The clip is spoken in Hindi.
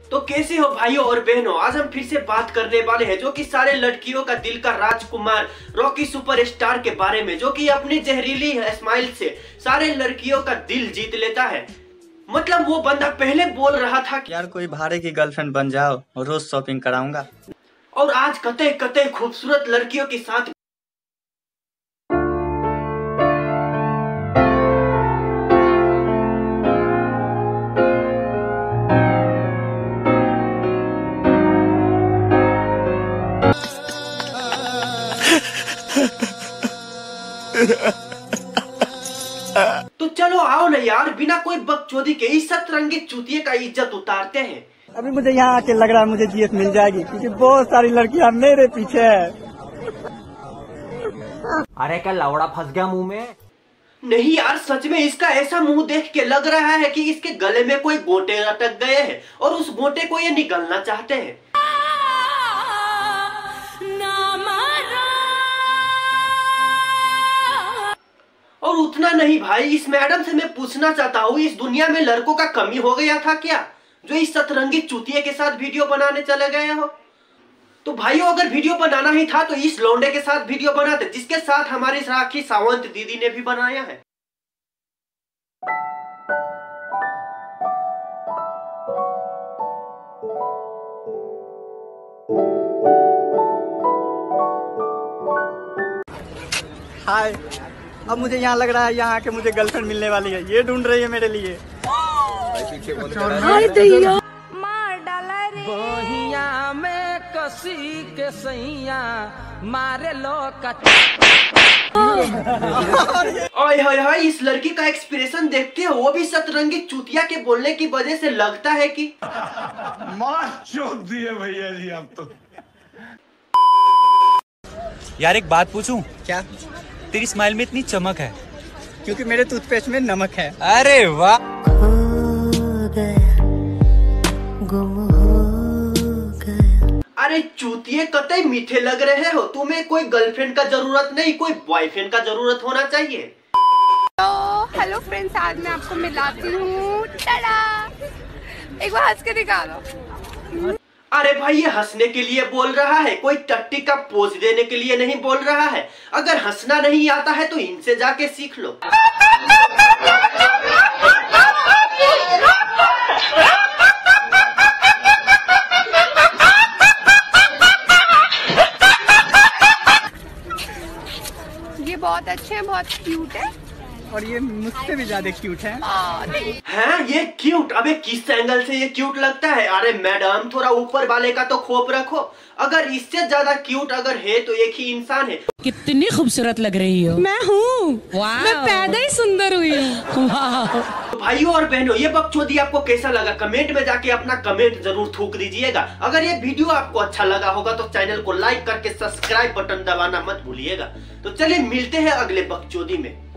तो कैसे हो भाइयों और बहनों, आज हम फिर से बात करने वाले हैं जो कि सारे लड़कियों का दिल का राजकुमार रॉकी सुपरस्टार के बारे में, जो कि अपनी जहरीली स्माइल से सारे लड़कियों का दिल जीत लेता है। मतलब वो बंदा पहले बोल रहा था कि यार कोई भाड़े की गर्लफ्रेंड बन जाओ और रोज शॉपिंग कराऊंगा, और आज कतई कतई खूबसूरत लड़कियों के साथ तो चलो आओ ना यार, बिना कोई बकचोदी के इस सतरंगी चूतिए का इज्जत उतारते हैं। अभी मुझे यहाँ आके लग रहा है मुझे जीएस मिल जाएगी, क्योंकि बहुत सारी लड़कियां मेरे पीछे है। अरे क्या लौड़ा फंस गया मुंह में? नहीं यार, सच में इसका ऐसा मुंह देख के लग रहा है कि इसके गले में कोई गोटे अटक गए हैं और उस गोटे को ये निगलना चाहते हैं। और उतना नहीं भाई, इस मैडम से मैं पूछना चाहता हूँ, इस दुनिया में लड़कों का कमी हो गया था क्या, जो इस सतरंगी चूतिए के साथ वीडियो बनाने चले गए हो? तो भाइयों, अगर वीडियो बनाना ही था तो इस लौंडे के साथ वीडियो बनाते, जिसके साथ हमारी राखी सावंत दीदी ने भी बनाया है। हाय, अब मुझे यहाँ लग रहा है यहाँ आके मुझे गर्लफ्रेंड मिलने वाली है, ये ढूंढ रही है मेरे लिए। मार डाला रे बहिया में कसी के सैया मारे लो ओए होए होए, इस लड़की का एक्सप्रेशन देखते हो, वो भी सतरंगी चूतिया के बोलने की वजह से लगता है कि मार चोट दिए भैया जी आप तो। यार एक बात पूछूं? क्या? तेरी स्माइल में इतनी चमक है क्योंकि मेरे टूथपेस्ट में नमक है। अरे वाह। अरे चूतिए, कतई मीठे लग रहे हो, तुम्हें कोई गर्लफ्रेंड का जरूरत नहीं, कोई बॉयफ्रेंड का जरूरत होना चाहिए। तो हेलो फ्रेंड्स, आज मैं आपको मिलाती हूँ। एक बार हंस के दिखा दो। अरे भाई, ये हंसने के लिए बोल रहा है, कोई टट्टी का पोज देने के लिए नहीं बोल रहा है। अगर हंसना नहीं आता है तो इनसे जाके सीख लो। ये बहुत अच्छे हैं, बहुत क्यूट है, और ये मुझसे भी ज्यादा क्यूट है। हैं ये क्यूट? अबे किस एंगल से ये क्यूट लगता है? अरे मैडम, थोड़ा ऊपर वाले का तो खोप रखो। अगर इससे ज्यादा क्यूट अगर है तो एक ही इंसान है। कितनी खूबसूरत लग रही हो। मैं हूँ, मैं पैदा ही सुंदर हुई हूँ। तो भाइयों और बहनों, ये बकचोदी आपको कैसा लगा? कमेंट में जाके अपना कमेंट जरूर थूक दीजिएगा। अगर ये वीडियो आपको अच्छा लगा होगा तो चैनल को लाइक करके सब्सक्राइब बटन दबाना मत भूलिएगा। तो चलिए मिलते हैं अगले बकचोदी में।